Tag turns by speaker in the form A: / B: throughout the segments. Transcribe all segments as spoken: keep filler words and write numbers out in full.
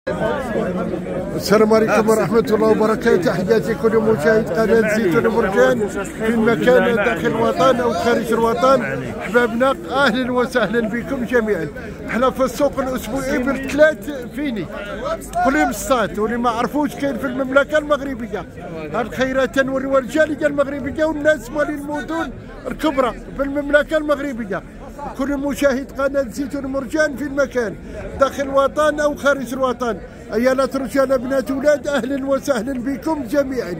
A: السلام عليكم ورحمة الله وبركاته. تحياتي كل مشاهد قناة زيتون مرجان في مكان داخل الوطن أو خارج الوطن. أحبابنا أهلا وسهلا بكم جميعا. احنا في السوق الأسبوعي بالثلاث فيني كل يوم السبت، واللي ما عرفوش كاين في المملكة المغربية. هاد الخيرات تنوريو الجالية المغربية والناس مالين المدن الكبرى في المملكة المغربية. كل مشاهد قناة زيتون مرجان في المكان داخل الوطن أو خارج الوطن، أيالات رجال بنات ولاد، أهلا وسهلا بكم جميعا.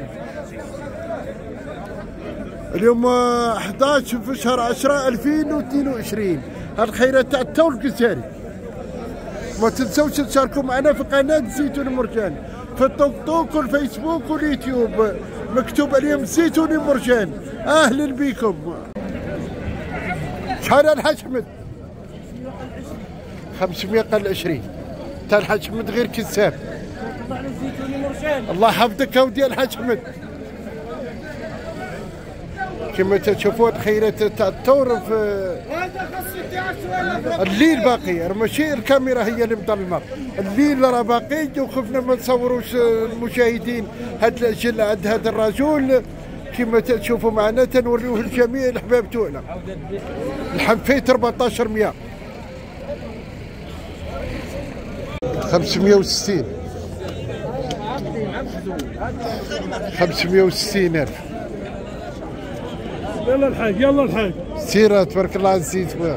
A: اليوم أحد عشر في شهر عشرة ألفين واثنين وعشرين. الخيرات تاع الثور الجزائري. ما تنسوش تشاركوا معنا في قناة زيتون مرجان في التوك توك والفيسبوك واليوتيوب، مكتوب عليهم زيتون مرجان. أهلا بكم. شحال الحاج احمد؟ خمسمية قل عشرين تاع الحاج احمد غير كذاب. الله يحفظك اودي الحاج احمد. كما تشوفوا الخيرات تاع الثور في الليل باقي، ماشي الكاميرا هي اللي مظلمه، الليل راه باقي. وخفنا ما نصوروش المشاهدين هاد الاجل عند هذا الرجل. كما تشوفوا معنا تنوريوه لجميع الاحباب تاعنا. الحنفيت أربعطاش مية خمسمية وستين خمسمية وستين ألف.
B: يلا الحاج يلا الحاج
A: سيرة تبارك الله عزيز خويا.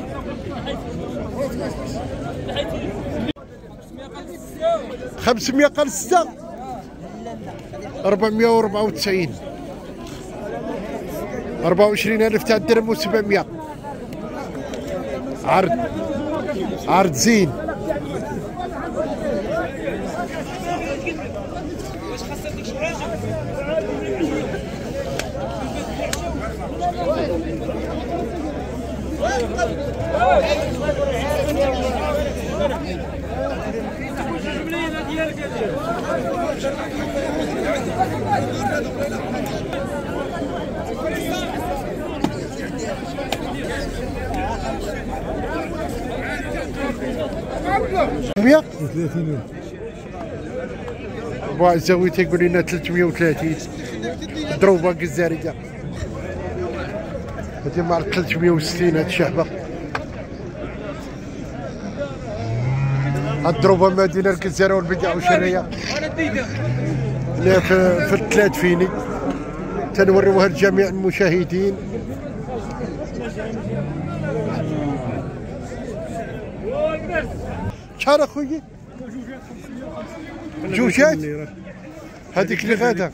A: خمسمية قل ستة أربعمية وأربعة وتسعين أربعة وعشرين ألف تاع الدرهم وسبعمية. عرض عرض زين. مية وثلاثين. بو عزاوي تيقول لنا ثلاثمية وثلاثين ضروبه جزائريه. هذه مع ثلاثمية وستين هاد الشحبه. الضروبه مدينه الجزائر والبيع والشريه اللي في, في الثلاث فيني تنوريوها لجميع المشاهدين. شحال اخويا؟ جوجات هذيك اللي غادا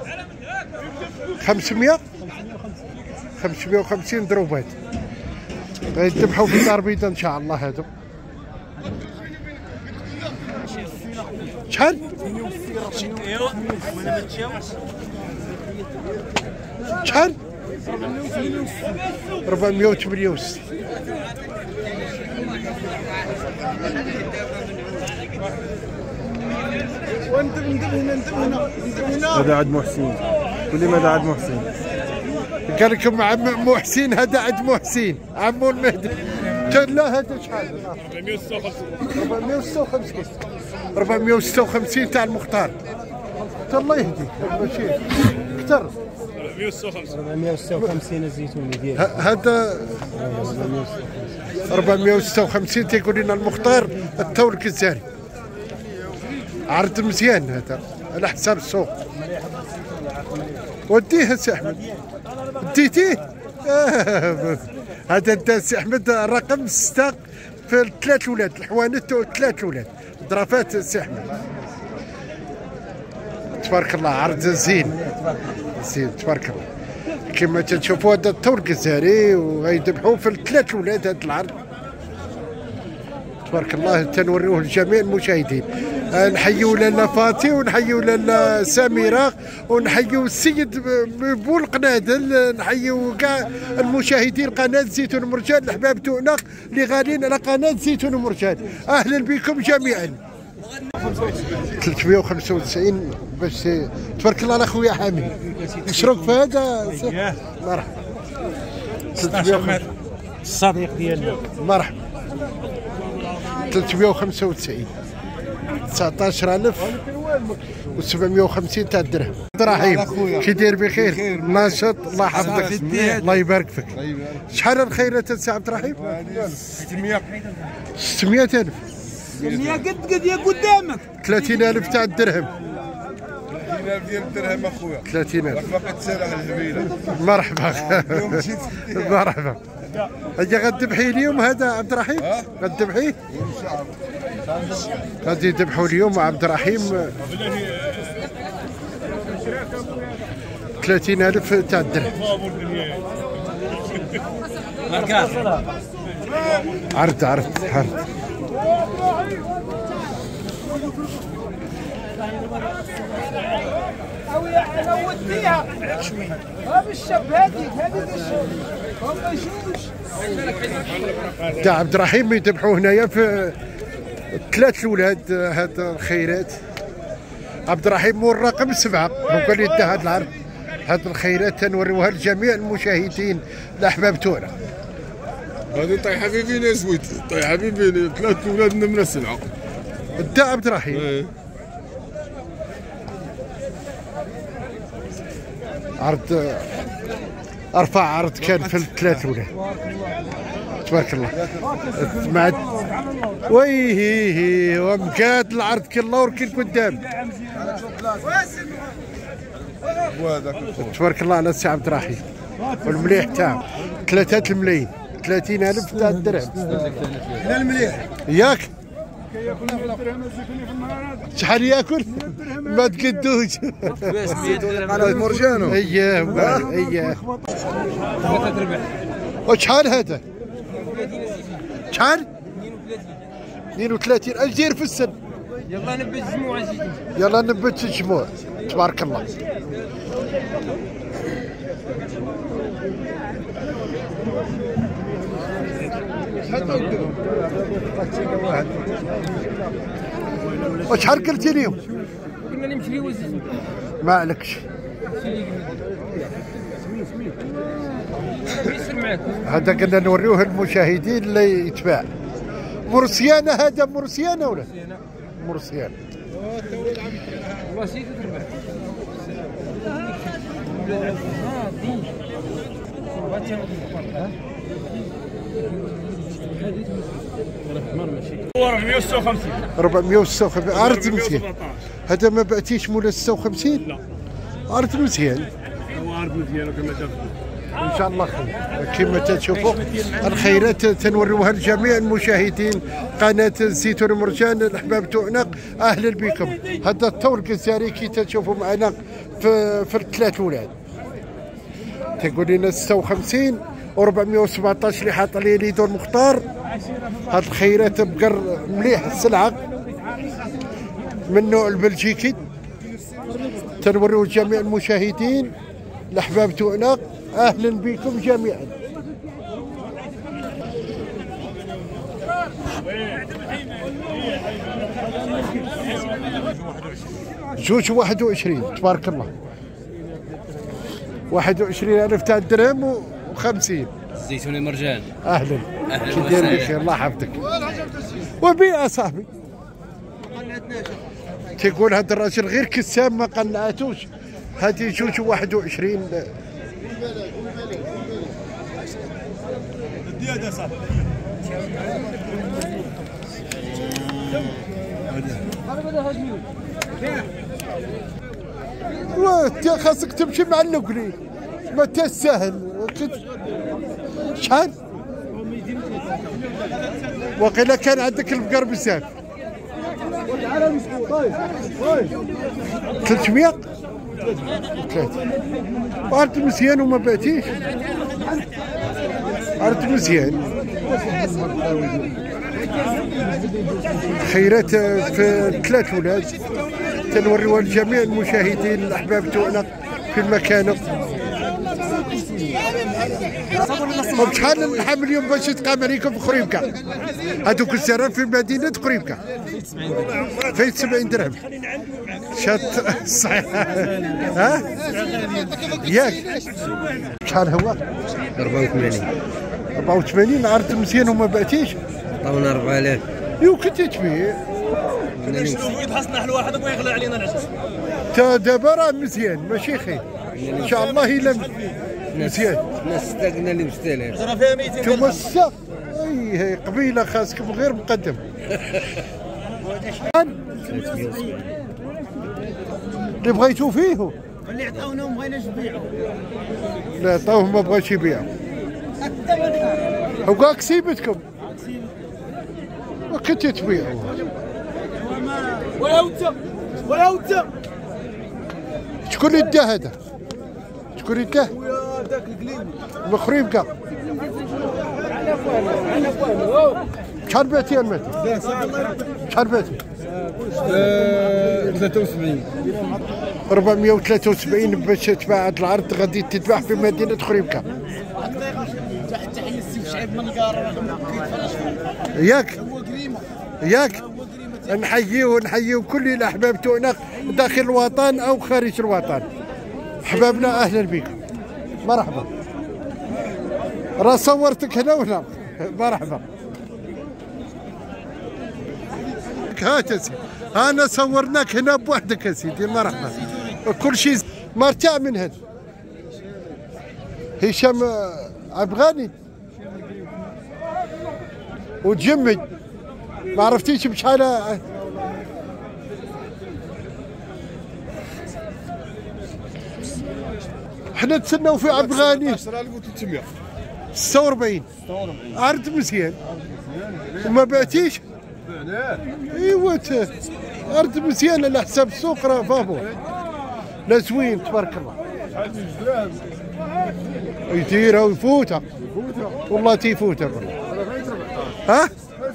A: خمسمية خمسمية وخمسين ضروبات غيذبحوا في الدار البيضاء ان شاء الله. هذو شحال؟ شحال؟ أربعمية وثمانية وستين.
B: هذا عاد محسن. قول لي ماذا عاد محسن؟
A: قال لكم عم محسن. هذا عاد محسن عمو المهدي. لا هذا شحال؟ أربعمية وستة وخمسين أربعمية وستة وخمسين تاع المختار. الله يهديك ماشي اكثر.
B: أربعمية وستة وخمسين الزيتوني ديالك.
A: هذا أربعمية وستة وخمسين تيقول لنا المختار الثور الجزائري. عرض مزيان هذا على حساب السوق. وديه سي احمد. ديتيه؟ آه. هذا انت سي احمد رقم ستة في الثلاث ولاد الحوانت ثلاث ولاد ضرافات سي احمد. تبارك الله عرض زين زين تبارك الله. كما تشوفوا هذا الثور الجزائري وغيذبحوه في الثلاث ولاد. هذا العرض تبارك الله تنوريوه لجميع المشاهدين. نحيو لاله فاطي ونحيو لاله سميره ونحيو السيد بول قنادل. نحيو كاع المشاهدين قناه زيتون مرجان الاحباب تاعنا اللي غالين على قناه زيتون مرجان. اهلا بكم جميعا. ثلاثمية وخمسة وتسعين باش تبارك الله على خويا حامي. مشروك في هذا مرحبا.
B: الصديق ديالنا
A: مرحبا. ثلاثمية وخمسة وتسعين تسعطاش ألف وسبعمية وخمسين تاع الدرهم. عبد الرحيم كي داير بخير ناشط الله يحفظك الله يبارك فيك. شحال الخيرات سي عبد الرحيم؟
C: ستمية
A: ستمية ألف
B: ستمية قد قد يا قدامك
A: ثلاثين ألف تاع الدرهم.
C: ثلاثين ألف ديال الدرهم اخويا.
A: ثلاثين ألف
C: فقط سلاح الهبيله.
A: مرحبا مرحبا. اجي غتذبحي اليوم هذا عبد الرحيم؟ غتذبحيه؟ غادي يذبحوا اليوم عبد الرحيم ثلاثين ألف تاع الدرهم. عرض عرض عرض.
D: انا وديها هذا الشاب هذيك هذيك الشاب ما يشوفش
A: تاع عبد الرحيم يذبحوا هنايا في ثلاث الاولاد. هاد الخيرات عبد الرحيم مول رقم سبعه هو قال لي دا هاد العرض. هاد الخيرات تنوريوها لجميع المشاهدين الاحباب تاعنا.
C: هذه طيحه في فينا زويت طيحه في فينا ثلاث اولاد من السلعه.
A: دا عبد الرحيم
C: ايه
A: عرض ارفع عرض كان في الثلاث اولاد تبارك الله. مع ويهي ومكاد العرض كله وركن قدام تبارك الله على السي عبد الرحيم والمليح تاعو. ثلاثة الملايين ثلاثين ألف تاع الدرهم.
B: لا المليح
A: ياك شحال ياكل؟ ما تقدوش.
C: على مرجانو.
A: اييه اييه. وشحال هذا؟ شحال؟ اثنين وثلاثين. اش داير في السن؟
D: يلا نبت الجموع زيد
A: يلا نبت الجموع تبارك الله. وشحال قلتي ليهم؟
D: قلنا نمشي وزيد
A: ما عليكش
D: يسر معاك
A: هذا قلنا نوريوه المشاهدين اللي يتباع. مرسيانة هذا مرسيانة ولا؟ مرسيانة
D: والله سيدي تربح
E: أربعمية وستة وخمسين
A: أربعمية وستة وخمسين. عرض مزيان هذا ما بعتيش مولا ستة وخمسين؟
E: لا
A: عرض مزيان.
E: هو عرض مزيان وكما شاف
A: ان شاء الله خير كما تشوفوا الخيرات تنوريوها لجميع المشاهدين قناه زيتون مرجان الاحباب تاعنا. اهلا بكم. هذا الطور الجزائري كي تشوفوا معنا في في الثلاث ولاد تقول لنا ستة وخمسين و417 اللي حاط لي ليدو المختار. هاد الخيرات بقر مليح السلعه من نوع البلجيكي تنوريو لجميع المشاهدين الاحباب تاعنا. اهلا بكم جميعا. جوج واحد وعشرين تبارك الله. واحد وعشرين ألف تاع الدرهم وخمسين.
F: زيتوني مرجان.
A: اهلا
F: اهلا
A: كي داير بخير الله يحفظك. وبيع صاحبي تيقول هذا الراجل غير كسام ما قنعتوش. هذه جوج واحد وعشرين. وانت خاصك تمشي مع النقلي ما تسهل. شحال؟ وقيلا كان عندك البقر بزاف. ثلاثمية ثلاثة. عرض مزيان وما بعتيش. عرض مزيان. خيرات في ثلاث ولاد تنوريوها لجميع المشاهدين الاحباب تاعنا في المكان. وبشحال اللحم اليوم باش يتقام عليكم في خريبكا؟ هذوك الزرار في مدينة خريبكا فيه سبعين درهم. شات صحيح ها؟ ياك شحال هو؟
F: أربعة وثمانين.
A: أربعة وثمانين. عرض مزيان وما بعتيش؟
F: عطاونا أربعة آلاف.
A: يو كنت تبيع
E: كنا نشرو فويد خاصنا حل واحد وما يغلى علينا العجز.
A: تا دابا راه مزيان ماشي خير ان شاء الله الا مزيان.
F: الناس استغنى اللي مستاهل.
E: راه فيها ميتين
A: توسع اي هي قبيله خاصكم غير مقدم. اللي بغيتو فيه
D: اللي عطاونا وما بغيناش نبيعو.
A: لا عطاوه ما بغاش يبيع. وكاع كسيبتكم ما كنتي تبيعوا.
D: ولا انت ولا انت
A: شكون اللي دا هذا؟ شكون اللي داه؟
D: خويا داك القليل.
A: مخريب كاع. شحال بعتي الماتي؟ شحال بعتي؟
C: ثلاثة وسبعين.
A: أربعمائة وثلاثة وسبعين باش تباع هذا العرض غادي تتباع في مدينة خريبكا.
D: تحية السي شعيب من القاره
A: ياك ياك نحييو نحييو كل الاحباب تاعنا داخل الوطن او خارج الوطن. احبابنا اهلا بكم مرحبا. راه صورتك هنا وهنا مرحبا. هات يا سيدي انا صورناك هنا بوحدك يا سيدي مرحبا. كل شيء مرتاع من هذا. هشام عبغاني وتجمد ما عرفتيش بشحال. حنا نتسناو في عبغاني
C: عشرة ألف وثلاثمائة.
A: ستة وأربعين عرض مزيان وما بعتيش. ايوا عرض مزيان على حساب السوق راه فابو. لا زوين تبارك الله. يديرها ويفوتها والله تيفوتها والله. ها؟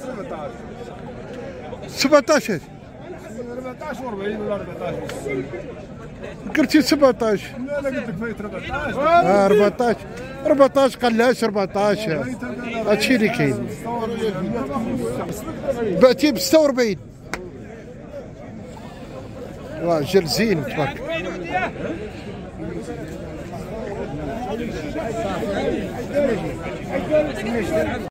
A: سبعطاش
C: أربعطاش وأربعين ولا أربعطاش.
A: قلتي سبعطاش.
C: لا لا قلت لك فايت أربعطاش.
A: اه أربعطاش أربعطاش قلاش أربعطاش هادشي اللي كاين. بعتي ب ستة وأربعين. واه جل زين تبارك.